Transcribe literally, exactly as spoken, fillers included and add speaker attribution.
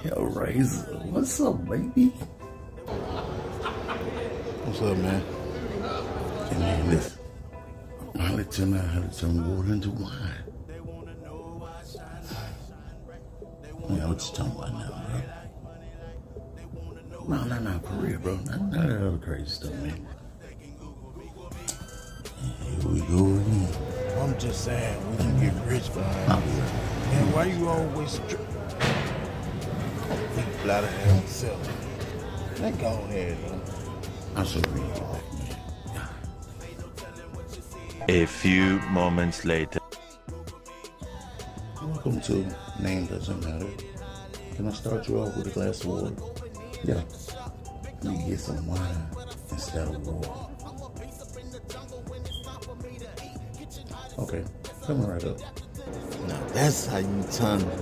Speaker 1: Yo, Razor, what's up, baby?
Speaker 2: What's up, man?
Speaker 1: Hey, man, listen. I'll let you know how to turn water into wine. Yeah, what you talking about now, bro? No, no, no, for real, bro. Not, not that other crazy stuff, man. Here we go again.
Speaker 2: I'm just saying, we can get rich behind this. Man, why you always stri- Big bladder himself. Let go ahead, man.
Speaker 1: I'm so ready to get back, man.
Speaker 3: A few moments later.
Speaker 1: Welcome to Name Doesn't Matter. Can I start you off with a glass of water? Yeah. You can get some wine instead of water. Okay, coming right up.
Speaker 2: Now that's how you turn